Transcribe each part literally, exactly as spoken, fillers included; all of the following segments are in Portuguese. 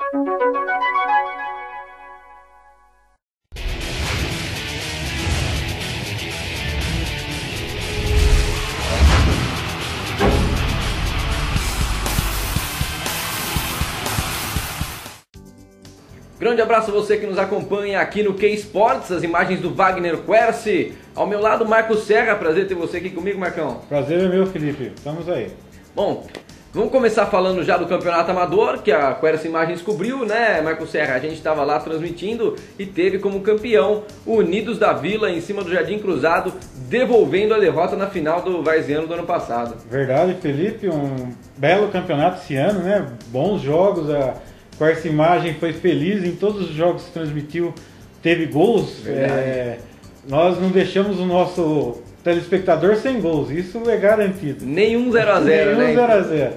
Grande abraço a você que nos acompanha aqui no K-Sports, as imagens do Wagner Quercy. Ao meu lado, Marcos Serra. Prazer ter você aqui comigo, Marcão. Prazer é meu, Felipe. Estamos aí. Bom, vamos começar falando já do Campeonato Amador, que a Quercy Imagens cobriu, né, Marcos Serra? A gente estava lá transmitindo e teve como campeão o Unidos da Vila, em cima do Jardim Cruzado, devolvendo a derrota na final do Varziano do ano passado. Verdade, Felipe. Um belo campeonato esse ano, né? Bons jogos. A Quercy Imagem foi feliz em todos os jogos que transmitiu. Teve gols. É, nós não deixamos o nosso telespectador sem gols. Isso é garantido. Nenhum zero a zero, né? Nenhum zero a zero.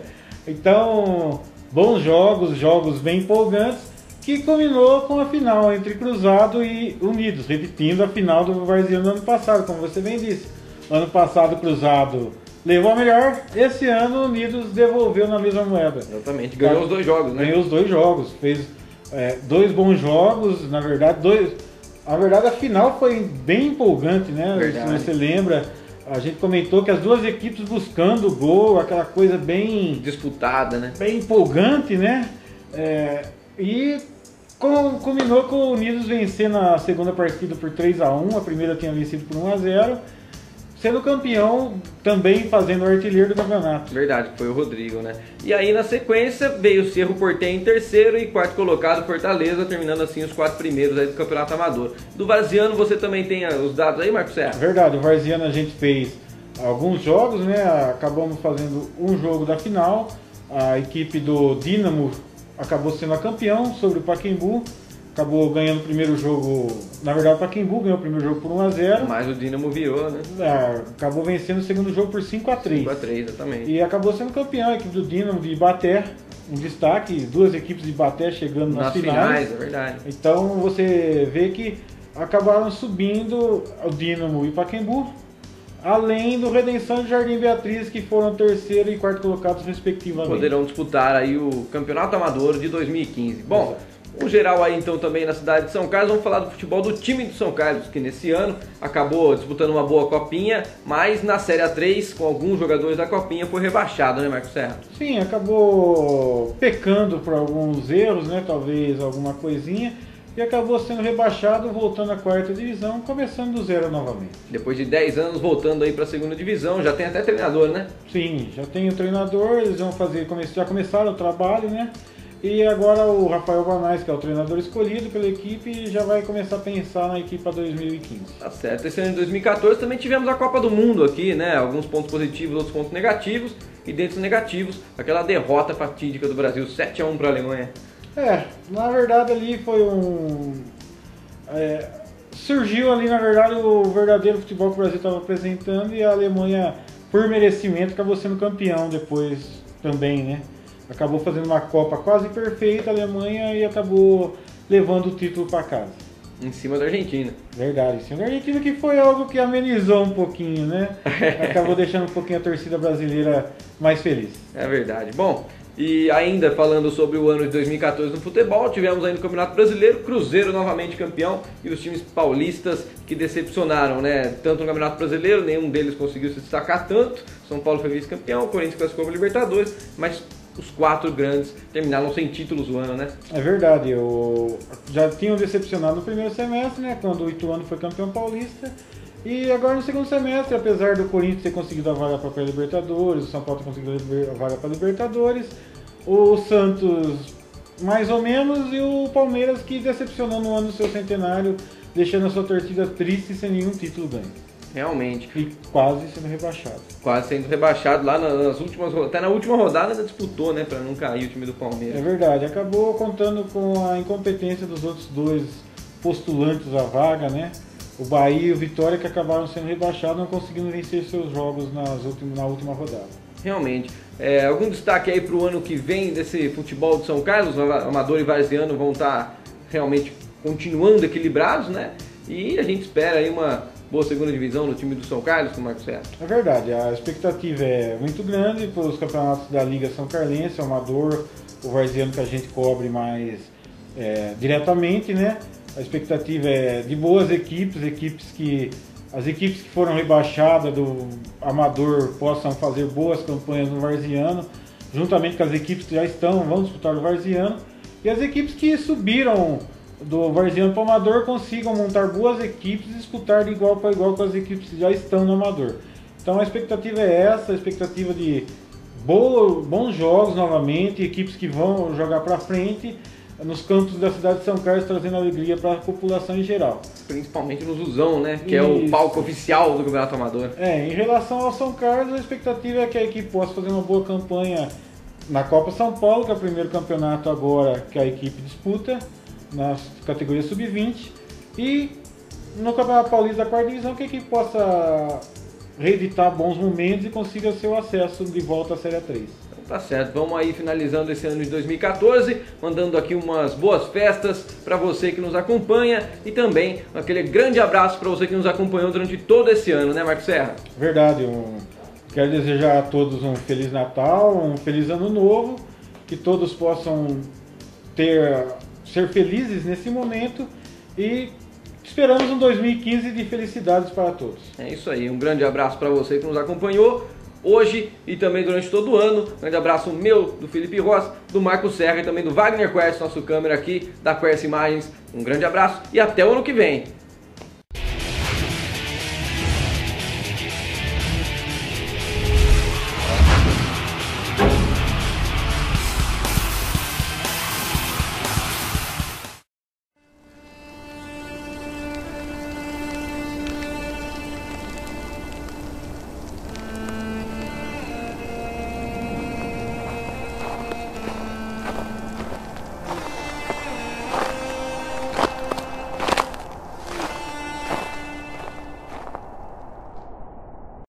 Então, bons jogos, jogos bem empolgantes, que culminou com a final entre Cruzado e Unidos, repetindo a final do Varziano do ano passado, como você bem disse. Ano passado, Cruzado levou a melhor, esse ano Unidos devolveu na mesma moeda. Exatamente, ganhou tá. os dois jogos, né? Ganhou os dois jogos, fez é, dois bons jogos, na verdade, dois... Na verdade, a final foi bem empolgante, né? Verdade. Se você lembra, a gente comentou que as duas equipes buscando o gol, aquela coisa bem... disputada, né? Bem empolgante, né? É, e culminou com o Unidos vencendo a segunda partida por três a um, a primeira tinha vencido por um a zero, sendo campeão, também fazendo o artilheiro do campeonato. Verdade, foi o Rodrigo, né? E aí na sequência veio o Cerro Porteño em terceiro e quarto colocado Fortaleza, terminando assim os quatro primeiros aí do Campeonato Amador. Do Varziano você também tem os dados aí, Marcos Serra? Verdade, o Varziano a gente fez alguns jogos, né? Acabamos fazendo um jogo da final, a equipe do Dínamo acabou sendo a campeão sobre o Pacaembu. Acabou ganhando o primeiro jogo, na verdade o Pacaembu ganhou o primeiro jogo por um a zero. Mas o Dínamo virou, né? É, acabou vencendo o segundo jogo por cinco a três. cinco a três, exatamente. E acabou sendo campeão a equipe do Dínamo de Ibaté, um destaque, duas equipes de Ibaté chegando nas, nas finais. finais. É verdade. Então você vê que acabaram subindo o Dínamo e o Pacaembu, além do Redenção e Jardim Beatriz, que foram terceiro e quarto colocados respectivamente. Poderão disputar aí o Campeonato Amador de dois mil e quinze. Bom, exato. Um geral aí então também na cidade de São Carlos, vamos falar do futebol do time de São Carlos, que nesse ano acabou disputando uma boa copinha, mas na Série A três, com alguns jogadores da copinha, foi rebaixado, né, Marcos Serra? Sim, acabou pecando por alguns erros, né, talvez alguma coisinha, e acabou sendo rebaixado, voltando à quarta divisão, começando do zero novamente. Depois de dez anos voltando aí para a segunda divisão, já tem até treinador, né? Sim, já tem o treinador, eles vão fazer, já começaram o trabalho, né? E agora o Rafael Banais, que é o treinador escolhido pela equipe, já vai começar a pensar na equipe para dois mil e quinze. Tá certo. Esse ano de dois mil e quatorze também tivemos a Copa do Mundo aqui, né? Alguns pontos positivos, outros pontos negativos. E dentre os negativos, aquela derrota fatídica do Brasil, sete a um para a Alemanha. É, na verdade ali foi um... É, surgiu ali, na verdade, o verdadeiro futebol que o Brasil estava apresentando, e a Alemanha, por merecimento, acabou sendo campeão depois também, né? Acabou fazendo uma Copa quase perfeita a Alemanha e acabou levando o título para casa. Em cima da Argentina. Verdade, em cima da Argentina, que foi algo que amenizou um pouquinho, né? Acabou deixando um pouquinho a torcida brasileira mais feliz. É verdade. Bom, e ainda falando sobre o ano de dois mil e quatorze no futebol, tivemos aí no Campeonato Brasileiro, Cruzeiro novamente campeão, e os times paulistas que decepcionaram, né? Tanto no Campeonato Brasileiro, nenhum deles conseguiu se destacar tanto. São Paulo foi vice-campeão, o Corinthians classificou para Libertadores, mas os quatro grandes terminaram sem títulos o ano, né? É verdade, eu já tinham decepcionado no primeiro semestre, né? Quando o Ituano foi campeão paulista. E agora no segundo semestre, apesar do Corinthians ter conseguido a vaga para a Libertadores, o São Paulo ter conseguido a vaga para a Libertadores, o Santos mais ou menos, e o Palmeiras que decepcionou no ano do seu centenário, deixando a sua torcida triste sem nenhum título ganho. Realmente. E quase sendo rebaixado. Quase sendo rebaixado lá nas últimas, até na última rodada ainda disputou, né, para não cair o time do Palmeiras. É verdade, acabou contando com a incompetência dos outros dois postulantes à vaga, né? O Bahia e o Vitória, que acabaram sendo rebaixados, não conseguindo vencer seus jogos nas últimas, na última rodada. Realmente. É, algum destaque aí para o ano que vem desse futebol de São Carlos? Amador e Varziano vão estar realmente continuando equilibrados, né? E a gente espera aí uma boa segunda divisão no time do São Carlos, com o Marcos Serra. É verdade, a expectativa é muito grande para os campeonatos da Liga São Carlense, o Amador o varziano que a gente cobre mais é, diretamente, né? A expectativa é de boas equipes, equipes que as equipes que foram rebaixadas do amador possam fazer boas campanhas no varziano, juntamente com as equipes que já estão, vão disputar o varziano, e as equipes que subiram do varziano para o amador consigam montar boas equipes e disputar de igual para igual com as equipes que já estão no amador. Então a expectativa é essa, a expectativa de boa, bons jogos novamente, equipes que vão jogar para frente nos campos da cidade de São Carlos, trazendo alegria para a população em geral. Principalmente no Zuzão, né? Que Isso. é o palco oficial do Campeonato Amador. É, em relação ao São Carlos, a expectativa é que a equipe possa fazer uma boa campanha na Copa São Paulo, que é o primeiro campeonato agora que a equipe disputa, na categoria sub vinte, e no Campeonato Paulista da quarta divisão, que a equipe possa reeditar bons momentos e consiga seu acesso de volta à Série A três. Tá certo, vamos aí finalizando esse ano de dois mil e quatorze, mandando aqui umas boas festas para você que nos acompanha e também aquele grande abraço para você que nos acompanhou durante todo esse ano, né, Marcos Serra? Verdade, eu quero desejar a todos um Feliz Natal, um Feliz Ano Novo, que todos possam ter, ser felizes nesse momento e esperamos um dois mil e quinze de felicidades para todos. É isso aí, um grande abraço para você que nos acompanhou hoje e também durante todo o ano. Um grande abraço meu, do Felipe Rossi, do Marcos Serra e também do Wagner Quercy, nosso câmera aqui da Quercy Imagens. Um grande abraço e até o ano que vem.